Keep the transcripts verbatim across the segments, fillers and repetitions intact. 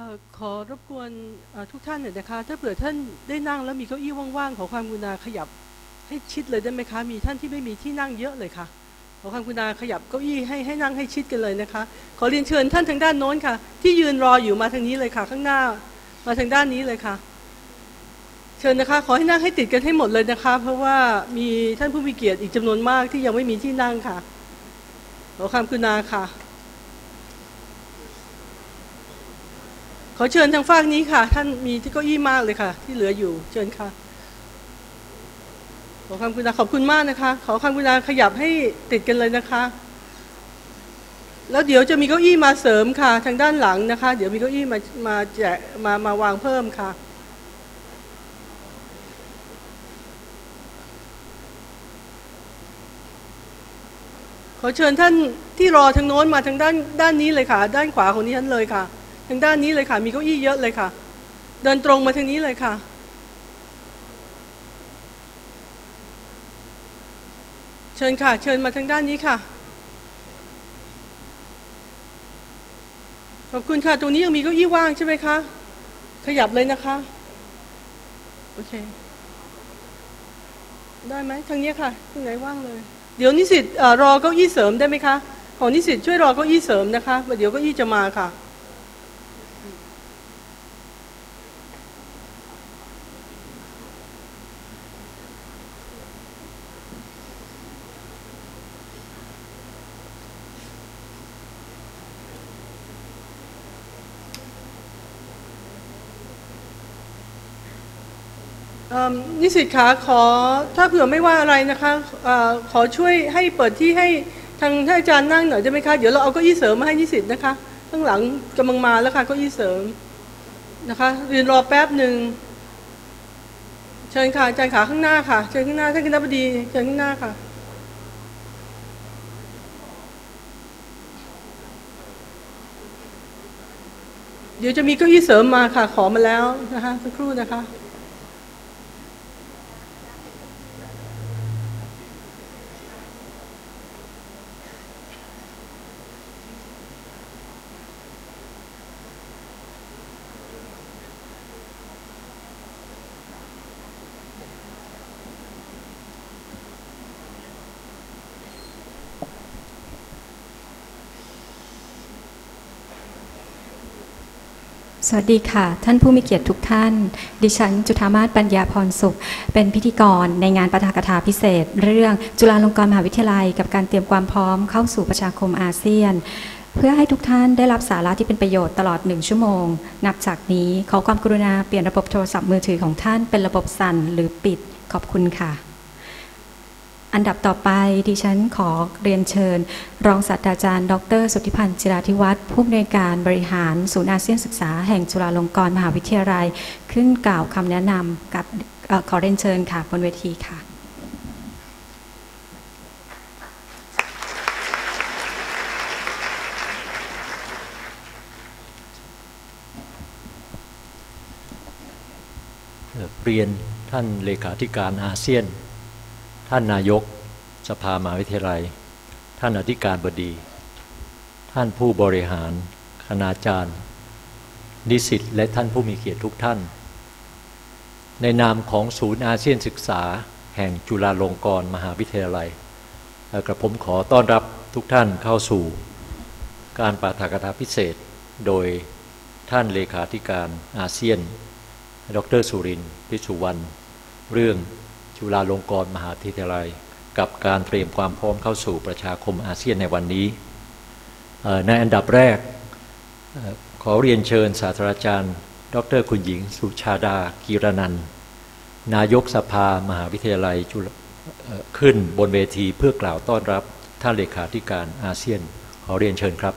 ขอรบกวนทุกท่านหน่อยนะคะถ้าเผื่อท่านได้นั่งแล้วมีเก้าอี้ว่างๆขอความกรุณาขยับให้ชิดเลยได้ไหมคะมีท่านที่ไม่มีที่นั่งเยอะเลยค่ะขอความกรุณาขยับเก้าอี้ให้ให้นั่งให้ชิดกันเลยนะคะขอเรียนเชิญท่านทางด้านโน้นค่ะที่ยืนรออยู่มาทางนี้เลยค่ะข้างหน้ามาทางด้านนี้เลยค่ะเชิญนะคะขอให้นั่งให้ติดกันให้หมดเลยนะคะเพราะว่ามีท่านผู้มีเกียรติอีกจำนวนมากที่ยังไม่มีที่นั่งค่ะขอความกรุณาค่ะขอเชิญทางฝั่งนี้ค่ะท่านมีที่เก้าอี้มากเลยค่ะที่เหลืออยู่เชิญค่ะขอความกรุณาขอบคุณมากนะคะขอความกรุณาขยับให้ติดกันเลยนะคะแล้วเดี๋ยวจะมีเก้าอี้มาเสริมค่ะทางด้านหลังนะคะเดี๋ยวมีเก้าอี้มามาแจกมามาวางเพิ่มค่ะขอเชิญท่านที่รอทางโน้นมาทางด้านด้านนี้เลยค่ะด้านขวาของนี้ท่านเลยค่ะทางด้านนี้เลยค่ะมีเก้าอี้เยอะเลยค่ะเดินตรงมาทางนี้เลยค่ะเชิญค่ะเชิญมาทางด้านนี้ค่ะขอบคุณค่ะตรงนี้ยังมีเก้าอี้ว่างใช่ไหมคะขยับเลยนะคะโอเคได้ไหมทางนี้ค่ะตรงไหนว่างเลยเดี๋ยวนิสิตรอเก้าอี้เสริมได้ไหมคะขอนิสิตช่วยรอเก้าอี้เสริมนะคะเดี๋ยวเก้าอี้จะมาค่ะนิสิตขาขอถ้าเผื่อไม่ว่าอะไรนะคะขอช่วยให้เปิดที่ให้ทางท่านอาจารย์นั่งหน่อยได้ไหมคะเดี๋ยวเราเอาเก้าอี้เสริมมาให้นิสิตนะคะข้างหลังกำลังมาแล้วค่ะเก้าอี้เสริมนะคะเรียนรอแป๊บหนึ่งเชิญค่ะอาจารย์ขาข้างหน้าค่ะเชิญข้างหน้าท่านคณบดีเชิญข้างหน้าค่ะเดี๋ยวจะมีเก้าอี้เสริมมาค่ะขอมาแล้วนะคะสักครู่นะคะสวัสดีค่ะท่านผู้มีเกียรติทุกท่านดิฉันจุฑามาศปัญญาพรสุขเป็นพิธีกรในงานปาฐกถาพิเศษเรื่องจุฬาลงกรณ์มหาวิทยาลัยกับการเตรียมความพร้อมเข้าสู่ประชาคมอาเซียนเพื่อให้ทุกท่านได้รับสาระที่เป็นประโยชน์ตลอดหนึ่งชั่วโมงนับจากนี้ขอความกรุณาเปลี่ยนระบบโทรศัพท์มือถือของท่านเป็นระบบสั่นหรือปิดขอบคุณค่ะอันดับต่อไปดิฉันขอเรียนเชิญรองศาสตราจารย์ดรสุทธิพันธ์จิราธิวัฒน์ผู้อำนวยการบริหารศูนย์อาเซียนศึกษาแห่งจุฬาลงกรณ์มหาวิทยาลัยขึ้นกล่าวคำแนะนำกับขอเรียนเชิญค่ะบนเวทีค่ะเรียนท่านเลขาธิการอาเซียนท่านนายกสภามหาวิทยาลัยท่านอธิการบดีท่านผู้บริหารคณาจารย์นิสิตและท่านผู้มีเกียรติทุกท่านในนามของศูนย์อาเซียนศึกษาแห่งจุฬาลงกรณ์มหาวิทยาลัยกระผมขอต้อนรับทุกท่านเข้าสู่การปาฐกถาพิเศษโดยท่านเลขาธิการอาเซียนดร.สุรินทร์ พิสุวรรณเรื่องจุฬาลงกรณ์มหาวิทยาลัยกับการเตรียมความพร้อมเข้าสู่ประชาคมอาเซียนในวันนี้ในอันดับแรกขอเรียนเชิญศาสตราจารย์ดร.คุณหญิงสุชาดากีรนันท์นายกสภามหาวิทยาลัยขึ้นบนเวทีเพื่อกล่าวต้อนรับท่านเลขาธิการอาเซียนขอเรียนเชิญครับ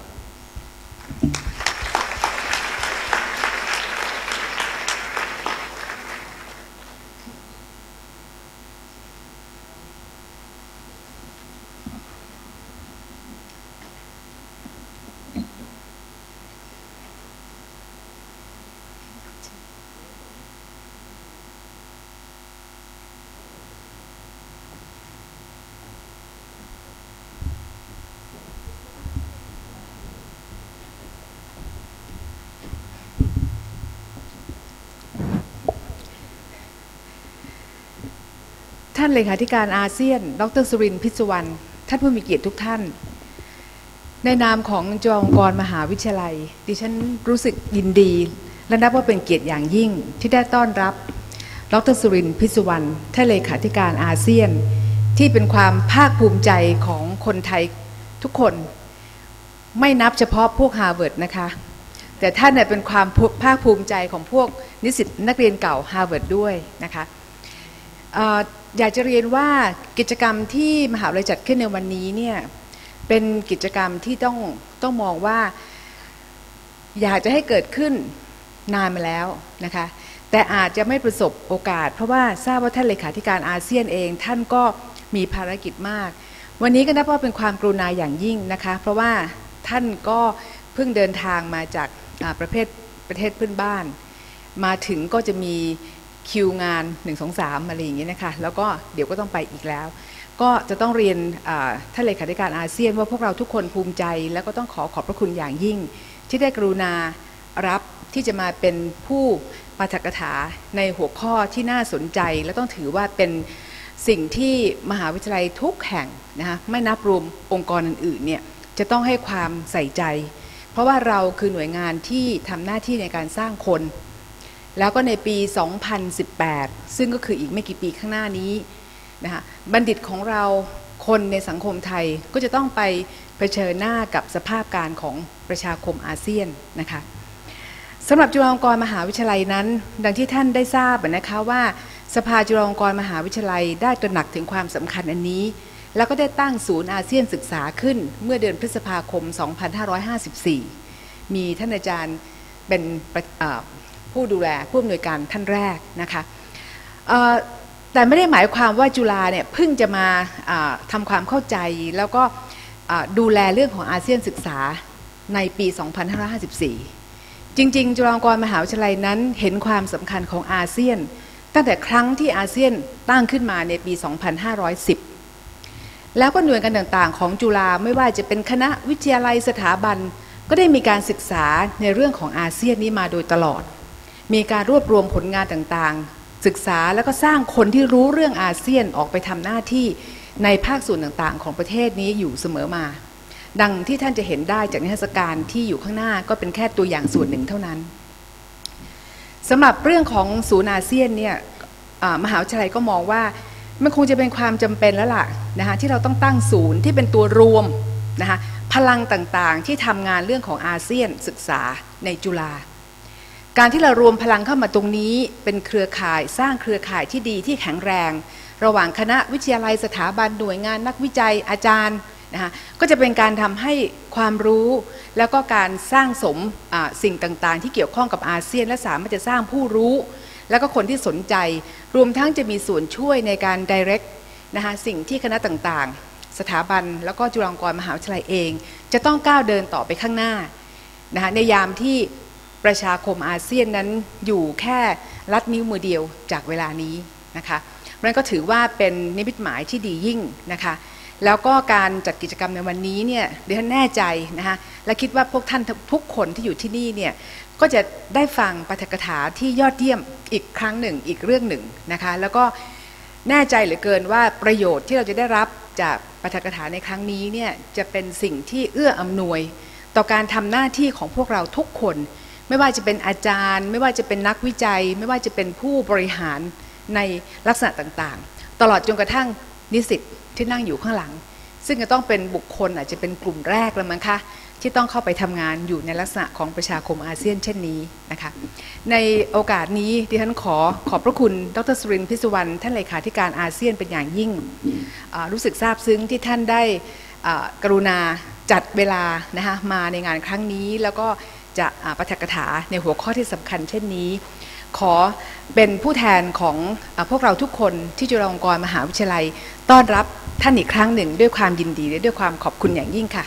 ท่านเลขาธิการอาเซียนดรสุรินทร์พิศวรรณท่านผู้มีเกียรติทุกท่านในนามของจุฬาลงกรณ์มหาวิทยาลัยดิฉันรู้สึกยินดีและนับว่าเป็นเกียรติอย่างยิ่งที่ได้ต้อนรับดรสุรินทร์พิศวรรณท่านเลขาธิการอาเซียนที่เป็นความภาคภูมิใจของคนไทยทุกคนไม่นับเฉพาะพวกฮาร์วาร์ดนะคะแต่ท่านเนี่ยเป็นความภาคภูมิใจของพวกนิสิตนักเรียนเก่าฮาร์วาร์ดด้วยนะคะอยากจะเรียนว่ากิจกรรมที่มหาวิทยาลัยจัดขึ้นในวันนี้เนี่ยเป็นกิจกรรมที่ต้องต้องมองว่าอยากจะให้เกิดขึ้นนานมาแล้วนะคะแต่อาจจะไม่ประสบโอกาสเพราะว่าทราบว่าท่านเลขาธิการอาเซียนเองท่านก็มีภารกิจมากวันนี้ก็นับว่าเป็นความกรุณาอย่างยิ่งนะคะเพราะว่าท่านก็เพิ่งเดินทางมาจากประเทศประเทศเพื่อนบ้านมาถึงก็จะมีคิวงานหนึ่ง สอง สามอะไรอย่างเงี้ยนะคะแล้วก็เดี๋ยวก็ต้องไปอีกแล้วก็จะต้องเรียนท่านเลขาธิการอาเซียนว่าพวกเราทุกคนภูมิใจแล้วก็ต้องขอขอบพระคุณอย่างยิ่งที่ได้กรุณารับที่จะมาเป็นผู้ปาฐกถาในหัวข้อที่น่าสนใจและต้องถือว่าเป็นสิ่งที่มหาวิทยาลัยทุกแห่งนะคะไม่นับรวมองค์กรอื่นๆเนี่ยจะต้องให้ความใส่ใจเพราะว่าเราคือหน่วยงานที่ทำหน้าที่ในการสร้างคนแล้วก็ในปีสองพันสิบแปดซึ่งก็คืออีกไม่กี่ปีข้างหน้านี้นะคะบัณฑิตของเราคนในสังคมไทยก็จะต้องไปเผชิญหน้ากับสภาพการของประชาคมอาเซียนนะคะสำหรับจุฬาลงกรณ์มหาวิทยาลัยนั้นดังที่ท่านได้ทราบนะคะว่าสภาจุฬาลงกรณ์มหาวิทยาลัยได้ตระหนักถึงความสำคัญอันนี้แล้วก็ได้ตั้งศูนย์อาเซียนศึกษาขึ้นเมื่อเดือนพฤษภาคมสองพันห้าร้อยห้าสิบสี่มีท่านอาจารย์เป็นผู้ดูแลผู้อำนวยการท่านแรกนะคะแต่ไม่ได้หมายความว่าจุฬาเนี่ยเพิ่งจะมาทำความเข้าใจแล้วก็ดูแลเรื่องของอาเซียนศึกษาในปีสองพันห้าร้อยห้าสิบสี่จริงๆจุฬาลงกรณ์มหาวิทยาลัยนั้นเห็นความสำคัญของอาเซียนตั้งแต่ครั้งที่อาเซียนตั้งขึ้นมาในปีสองพันห้าร้อยสิบแล้วก็หน่วยงานต่างๆของจุฬาไม่ว่าจะเป็นคณะวิทยาลัยสถาบันก็ได้มีการศึกษาในเรื่องของอาเซียนนี้มาโดยตลอดมีการรวบรวมผลงานต่างๆศึกษาแล้วก็สร้างคนที่รู้เรื่องอาเซียนออกไปทำหน้าที่ในภาคส่วนต่างๆของประเทศนี้อยู่เสมอมาดังที่ท่านจะเห็นได้จากนิทรรศการที่อยู่ข้างหน้าก็เป็นแค่ตัวอย่างส่วนหนึ่งเท่านั้นสำหรับเรื่องของศูนย์อาเซียนเนี่ยมหาวิทยาลัยก็มองว่ามันคงจะเป็นความจำเป็นแล้วล่ะนะคะที่เราต้องตั้งศูนย์ที่เป็นตัวรวมนะคะพลังต่างๆที่ทำงานเรื่องของอาเซียนศึกษาในจุฬาการที่เรารวมพลังเข้ามาตรงนี้เป็นเครือข่ายสร้างเครือข่ายที่ดีที่แข็งแรงระหว่างคณะวิทยาลัยสถาบันหน่วยงานนักวิจัยอาจารย์นะคะก็จะเป็นการทำให้ความรู้แล้วก็การสร้างสมสิ่งต่างๆที่เกี่ยวข้องกับอาเซียนและสามารถจะสร้างผู้รู้แล้วก็คนที่สนใจรวมทั้งจะมีส่วนช่วยในการ direct นะคะสิ่งที่คณะต่างๆสถาบันแล้วก็จุฬาลงกรณ์มหาวิทยาลัยเองจะต้องก้าวเดินต่อไปข้างหน้านะคะในยามที่ประชาคมอาเซียนนั้นอยู่แค่ลัดนิ้วมือเดียวจากเวลานี้นะคะมันก็ถือว่าเป็นนิมิตหมายที่ดียิ่งนะคะแล้วก็การจัดกิจกรรมในวันนี้เนี่ยดิฉันแน่ใจนะคะและคิดว่าพวกท่านทุกคนที่อยู่ที่นี่เนี่ยก็จะได้ฟังปาฐกถาที่ยอดเยี่ยมอีกครั้งหนึ่งอีกเรื่องหนึ่งนะคะแล้วก็แน่ใจเหลือเกินว่าประโยชน์ที่เราจะได้รับจากปาฐกถาในครั้งนี้เนี่ยจะเป็นสิ่งที่เอื้ออำนวยต่อการทำหน้าที่ของพวกเราทุกคนไม่ว่าจะเป็นอาจารย์ไม่ว่าจะเป็นนักวิจัยไม่ว่าจะเป็นผู้บริหารในลักษณะต่างๆตลอดจนกระทั่งนิสิตที่นั่งอยู่ข้างหลังซึ่งจะต้องเป็นบุคคลอาจจะเป็นกลุ่มแรกแล้วมั้งคะที่ต้องเข้าไปทำงานอยู่ในลักษณะของประชาคมอาเซียนเช่นนี้นะคะในโอกาสนี้ดิฉันขอขอบพระคุณดรสุรินทร์พิศวรรณท่านเลขาธิการอาเซียนเป็นอย่างยิ่งรู้สึกซาบซึ้งที่ท่านได้กรุณาจัดเวลานะคะมาในงานครั้งนี้แล้วก็จะปาฐกถาในหัวข้อที่สำคัญเช่นนี้ขอเป็นผู้แทนของพวกเราทุกคนที่จุฬาลงกรณ์มหาวิทยาลัยต้อนรับท่านอีกครั้งหนึ่งด้วยความยินดีและด้วยความขอบคุณอย่างยิ่งค่ะ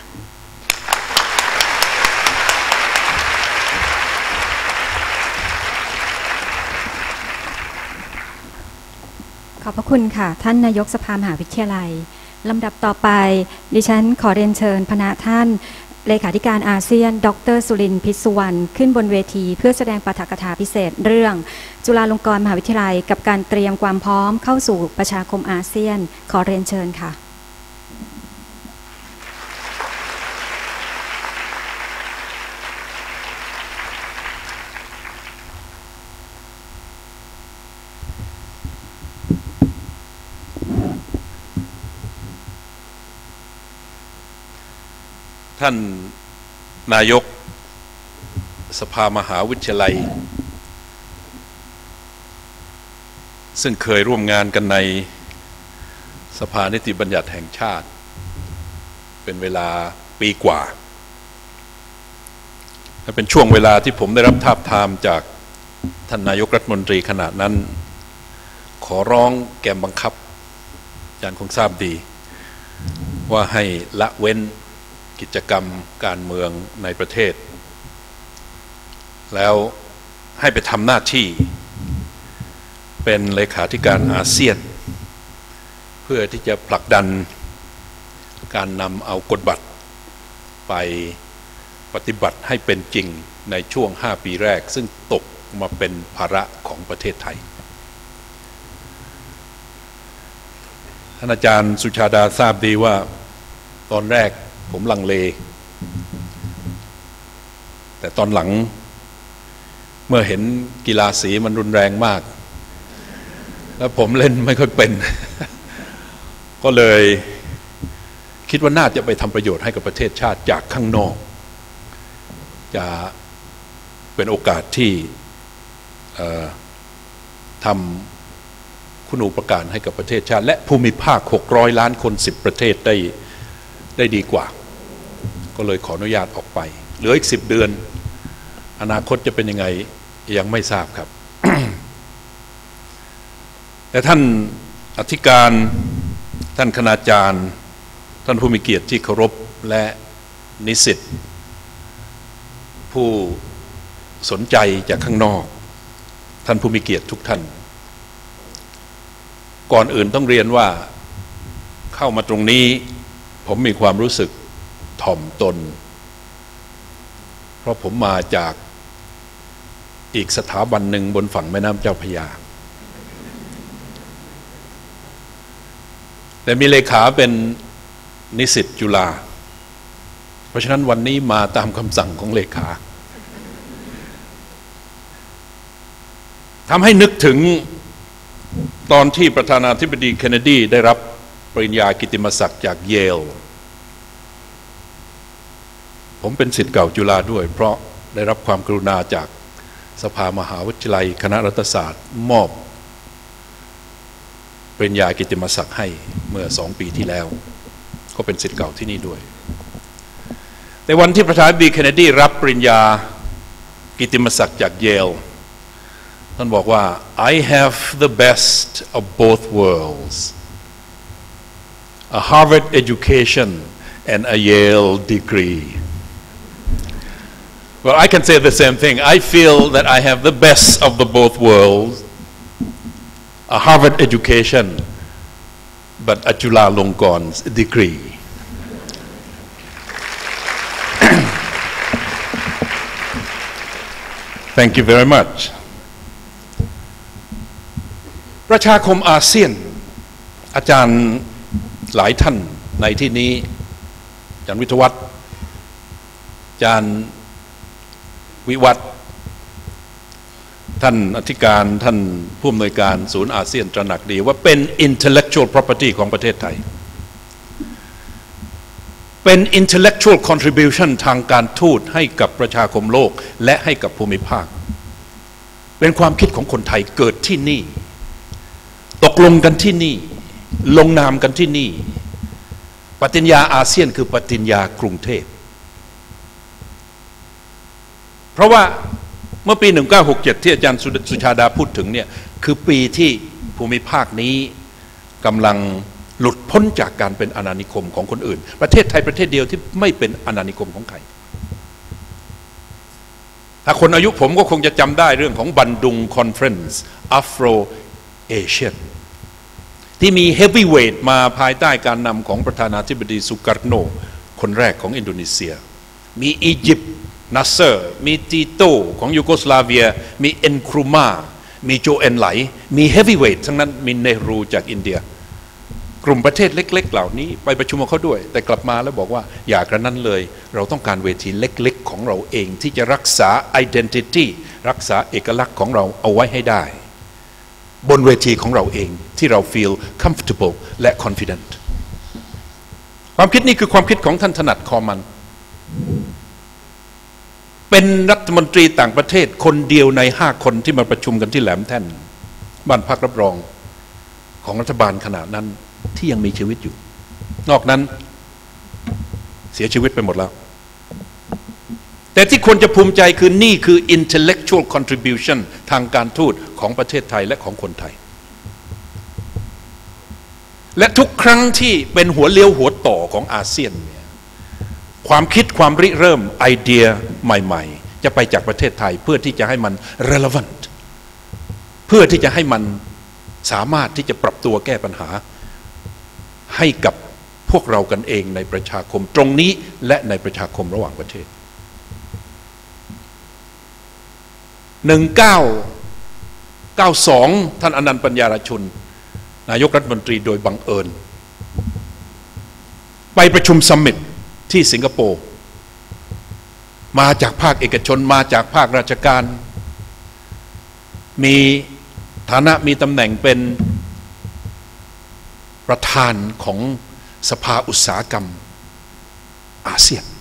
ขอบพระคุณค่ะท่านนายกสภามหาวิทยาลัยลำดับต่อไปดิฉันขอเรียนเชิญคณะท่านเลขาธิการอาเซียนดรสุรินทร์พิสุวรรณขึ้นบนเวทีเพื่อแสดงปาฐกถาพิเศษเรื่องจุฬาลงกรณ์มหาวิทยาลัยกับการเตรียมความพร้อมเข้าสู่ประชาคมอาเซียนขอเรียนเชิญค่ะท่านนายกสภามหาวิทยาลัยซึ่งเคยร่วมงานกันในสภานิติบัญญัติแห่งชาติเป็นเวลาปีกว่าและเป็นช่วงเวลาที่ผมได้รับทาบทามจากท่านนายกรัฐมนตรีขณะนั้นขอร้องแกมบังคับอาจารย์คงทราบดีว่าให้ละเว้นกิจกรรมการเมืองในประเทศแล้วให้ไปทำหน้าที่เป็นเลขาธิการอาเซียนเพื่อที่จะผลักดันการนำเอากฎบัตรไปปฏิบัติให้เป็นจริงในช่วงห้าปีแรกซึ่งตกมาเป็นภาระของประเทศไทยท่านอาจารย์สุชาดาทราบดีว่าตอนแรกผมลังเลแต่ตอนหลังเมื่อเห็นกีฬาสีมันรุนแรงมากแล้วผมเล่นไม่ค่อยเป็นก็เลยคิดว่าน่าจะไปทำประโยชน์ให้กับประเทศชาติจากข้างนอกจะเป็นโอกาสที่ทำคุณูปการให้กับประเทศชาติและภูมิภาคหกร้อยล้านคนสิบประเทศได้ได้ดีกว่าก็เลยขออนุญาตออกไปเหลืออีกสิบเดือนอนาคตจะเป็นยังไงยังไม่ทราบครับ แต่ท่านอธิการท่านคณาจารย์ท่านผู้มีเกียรติที่เคารพและนิสิตผู้สนใจจากข้างนอกท่านผู้มีเกียรติทุกท่านก่อนอื่นต้องเรียนว่าเข้ามาตรงนี้ผมมีความรู้สึกถ่อมตนเพราะผมมาจากอีกสถาบันหนึ่งบนฝั่งแม่น้ำเจ้าพระยาแต่มีเลขาเป็นนิสิตจุฬาเพราะฉะนั้นวันนี้มาตามคำสั่งของเลขาทำให้นึกถึงตอนที่ประธานาธิบดีเคนเนดีได้รับปริญญากิตติมศักดิ์จากเยลผมเป็นศิษย์เก่าจุฬาด้วยเพราะได้รับความกรุณาจากสภามหาวิทยาลัยคณะรัฐศาสตร์มอบปริญญากิตติมศักดิ์ให้เมื่อสองปีที่แล้วก็เป็นศิษย์เก่าที่นี่ด้วยแต่วันที่ประธานาธิบดีเคนเนดีรับปริญญากิตติมศักดิ์จากเยลท่านบอกว่า I have the best of both worlds a Harvard education and a Yale degree Well, I can say the same thing. I feel that I have the best of the both worlds, a Harvard education, but a Chulalongkorn's degree. Thank you very much. ประชาคมอาเซียนอาจารย์หลายท่านในที่นี้อาจารย์วิทยวัฒน์อาจารย์วิวัฒน์ท่านอธิการท่านผู้อำนวยการศูนย์อาเซียนตระหนักดีว่าเป็น intellectual property ของประเทศไทยเป็น intellectual contribution ทางการทูตให้กับประชาคมโลกและให้กับภูมิภาคเป็นความคิดของคนไทยเกิดที่นี่ตกลงกันที่นี่ลงนามกันที่นี่ปฏิญญาอาเซียนคือปฏิญญากรุงเทพเพราะว่าเมื่อปีหนึ่งเก้าหกเจ็ดที่อาจารย์สุชาดาพูดถึงเนี่ยคือปีที่ภูมิภาคนี้กำลังหลุดพ้นจากการเป็นอาณานิคมของคนอื่นประเทศไทยประเทศเดียวที่ไม่เป็นอาณานิคมของใครถ้าคนอายุผมก็คงจะจำได้เรื่องของบันดุงคอนเฟรนซ์อัฟโรเอเชียนที่มีเฮฟวีเวทมาภายใต้การนำของประธานาธิบดีสุการโนคนแรกของอินโดนีเซียมีอียิปต์นัสเซอร์มีติโตของยูโกสลาเวียมีเอ็นครูมามีโจเอ็นไหลมีเฮฟวีเวททั้งนั้นมีเนรูจากอินเดียกลุ่มประเทศเล็กๆเหล่านี้ไปประชุมกับเขาด้วยแต่กลับมาแล้วบอกว่าอย่ากระนั้นเลยเราต้องการเวทีเล็กๆของเราเองที่จะรักษา identity รักษาเอกลักษณ์ของเราเอาไว้ให้ได้บนเวทีของเราเองที่เรา feel comfortable และ confident ความคิดนี้คือความคิดของท่านถนัดคอมันเป็นรัฐมนตรีต่างประเทศคนเดียวในห้าคนที่มาประชุมกันที่แหลมแท่นบ้านพักรับรองของรัฐบาลขณะนั้นที่ยังมีชีวิตอยู่นอกนั้นเสียชีวิตไปหมดแล้วแต่ที่คนจะภูมิใจคือนี่คือ intellectual contribution ทางการทูตของประเทศไทยและของคนไทยและทุกครั้งที่เป็นหัวเลี้ยวหัวต่อของอาเซียนเนี่ยความคิดความริเริ่มไอเดียใหม่ๆจะไปจากประเทศไทยเพื่อที่จะให้มัน relevant เพื่อที่จะให้มันสามารถที่จะปรับตัวแก้ปัญหาให้กับพวกเรากันเองในประชาคมตรงนี้และในประชาคมระหว่างประเทศหนึ่งเก้าเก้าสองท่านอนันต์ปัญญารชุนนายกรัฐมนตรีโดยบังเอิญไปประชุมซัมมิตที่สิงคโปร์มาจากภาคเอกชนมาจากภาคราชการมีฐานะมีตำแหน่งเป็นประธานของสภาอุตสาหกรรมอาเซียน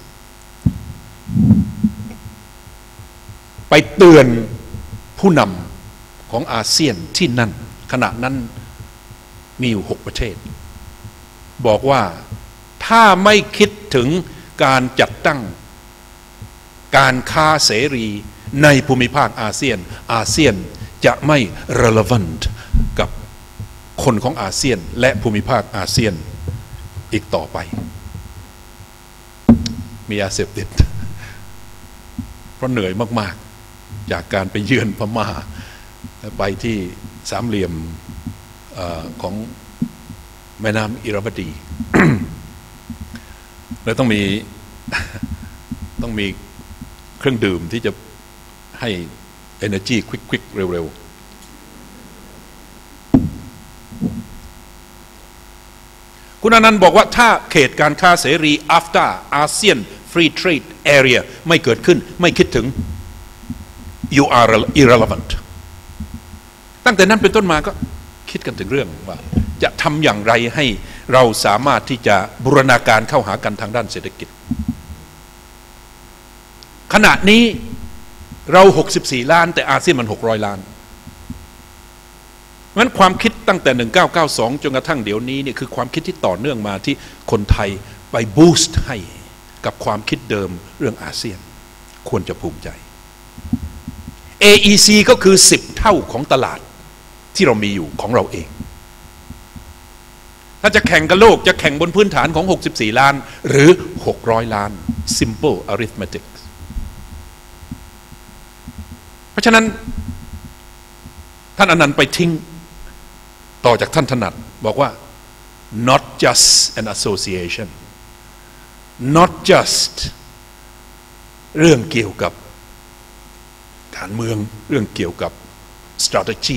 ไปเตือนผู้นำของอาเซียนที่นั่นขณะนั้นมีอยู่หกประเทศบอกว่าถ้าไม่คิดถึงการจัดตั้งการค้าเสรีในภูมิภาคอาเซียนอาเซียนจะไม่ relevant กับคนของอาเซียนและภูมิภาคอาเซียนอีกต่อไปมียาเสพติดเพราะเหนื่อยมากๆจากการไปเยือนพม่าไปที่สามเหลี่ยมเอ่อของแม่น้ำอิระวดี แล้วต้องมีต้องมีเครื่องดื่มที่จะให้ energy quick quick เร็วๆคุณอนันต์บอกว่าถ้าเขตการค้าเสรี after ASEAN Free Trade Area ไม่เกิดขึ้นไม่คิดถึง you are irrelevant ตั้งแต่นั้นเป็นต้นมาก็คิดกันถึงเรื่องว่าจะทำอย่างไรให้เราสามารถที่จะบูรณาการเข้าหากันทางด้านเศรษฐกิจขณะนี้เราหกสิบสี่ล้านแต่อาเซียนมันหกร้อยล้านงั้นความคิดตั้งแต่หนึ่งเก้าเก้าสองจนกระทั่งเดี๋ยวนี้เนี่ยคือความคิดที่ต่อเนื่องมาที่คนไทยไปบูสต์ให้กับความคิดเดิมเรื่องอาเซียนควรจะภูมิใจ เอ อี ซี ก็คือสิบเท่าของตลาดที่เรามีอยู่ของเราเองถ้าจะแข่งกับโลกจะแข่งบนพื้นฐานของหกสิบสี่ล้านหรือหกร้อยล้าน simple arithmetic เพราะฉะนั้นท่านอนันต์ไปทิ้งต่อจากท่านถนัดบอกว่า not just an association not just เรื่องเกี่ยวกับการเมืองเรื่องเกี่ยวกับ strategy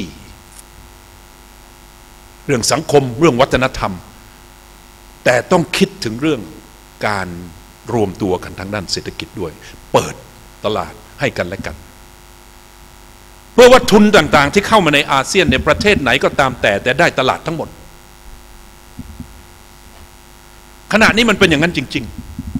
เรื่องสังคมเรื่องวัฒนธรรมแต่ต้องคิดถึงเรื่องการรวมตัวกันทางด้านเศรษฐกิจด้วยเปิดตลาดให้กันและกันเพื่อว่าทุนต่างๆที่เข้ามาในอาเซียนในประเทศไหนก็ตามแต่แต่ได้ตลาดทั้งหมดขณะนี้มันเป็นอย่างนั้นจริง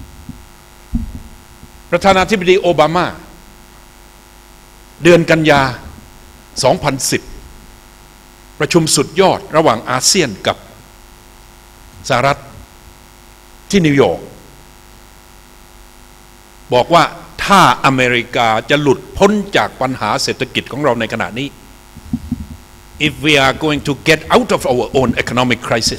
ๆประธานาธิบดีโอบามาเดือนกันยาสองพันสิบประชุมสุดยอดระหว่างอาเซียนกับสหรัฐที่นิวยอร์กบอกว่าถ้าอเมริกาจะหลุดพ้นจากปัญหาเศรษฐกิจของเราในขณะนี้ if we are going to get out of our own economic crisis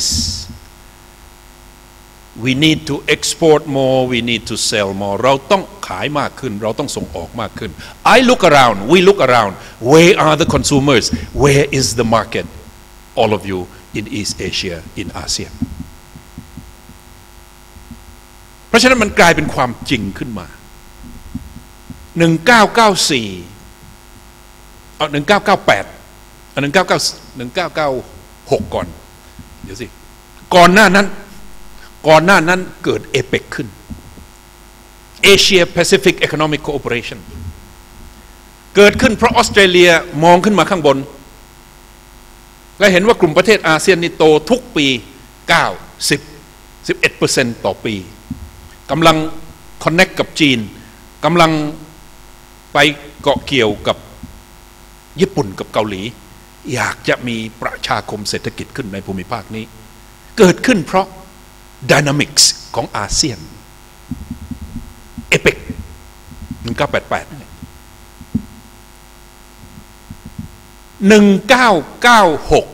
we need to export more we need to sell more เราต้องขายมากขึ้นเราต้องส่งออกมากขึ้น I look around we look around where are the consumers where is the market all of you in East Asia in ASEAN เพราะฉะนั้นมันกลายเป็นความจริงขึ้นมาหนึ่งเก้าเก้าสี่เอาหนึ่งเก้าเก้าแปดเอาหนึ่งเก้าเก้าหนึ่งเก้าเก้าหกก่อนเดี๋ยวสิก่อนหน้านั้นก่อนหน้านั้นเกิดเอเปกขึ้น Asia Pacific Economic Cooperation เกิดขึ้นเพราะออสเตรเลียมองขึ้นมาข้างบนและเห็นว่ากลุ่มประเทศอาเซียนนี่โตทุกปีเก้า สิบ สิบเอ็ดเปอร์เซ็นต์ต่อปีกำลังคอนเนคกับจีนกำลังไปเกาะเกี่ยวกับญี่ปุ่นกับเกาหลีอยากจะมีประชาคมเศรษฐกิจขึ้นในภูมิภาคนี้เกิดขึ้นเพราะ Dynamics ของอาเซียนเอเปกหนึ่งเก้าแปดแปดหนึ่งเก้าเก้าหก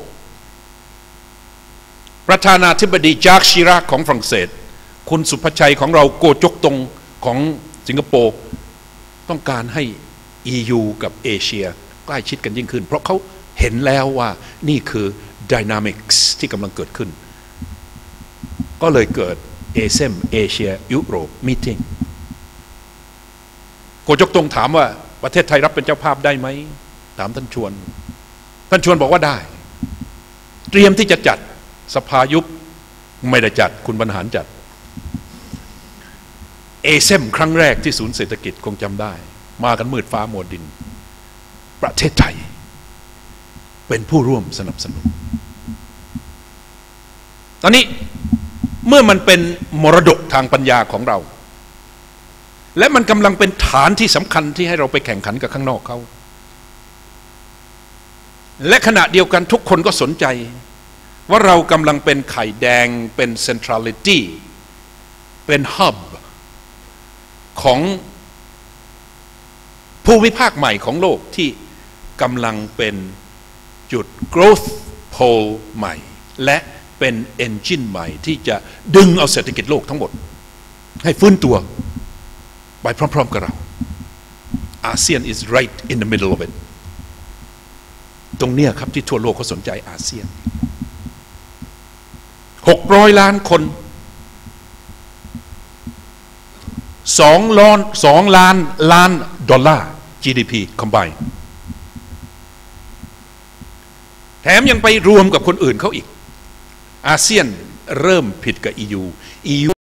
ประธานาธิบดีจากชิราคของฝรั่งเศสคุณสุภชัยของเราโกจกตงของสิงคโปร์ต้องการให้ อี ยู กับเอเชียใกล้ชิดกันยิ่งขึ้นเพราะเขาเห็นแล้วว่านี่คือ Dynamics ที่กำลังเกิดขึ้นก็เลยเกิด เอ เซ อี เอ็ม Asia Europe Meeting โกจกตงถามว่าประเทศไทยรับเป็นเจ้าภาพได้ไหมถามท่านชวนท่านชวนบอกว่าได้เตรียมที่จะจัดสภายุบไม่ได้จัดคุณบรรหารจัด เอ เซ อี เอ็ม ครั้งแรกที่ศูนย์เศรษฐกิจคงจำได้มากันมืดฟ้ามัวดินประเทศไทยเป็นผู้ร่วมสนับสนุนตอนนี้เมื่อมันเป็นมรดกทางปัญญาของเราและมันกำลังเป็นฐานที่สำคัญที่ให้เราไปแข่งขันกับข้างนอกเขาและขณะเดียวกันทุกคนก็สนใจว่าเรากำลังเป็นไข่แดงเป็น centrality เป็น hub ของภูมิภาคใหม่ของโลกที่กำลังเป็นจุด growth pole ใหม่และเป็น engine ใหม่ที่จะดึงเอาเศรษฐกิจโลกทั้งหมดให้ฟื้นตัวไปพร้อมๆกับเราอาเซียน is right in the middle of it ตรงเนี้ยครับที่ทั่วโลกเขาสนใจอาเซียนหกร้อยล้านคนสองล้านสองล้านล้านดอลลาร์ จี ดี พี combined แถมยังไปรวมกับคนอื่นเขาอีกอาเซียนเริ่มผิดกับ อี ยู อี ยู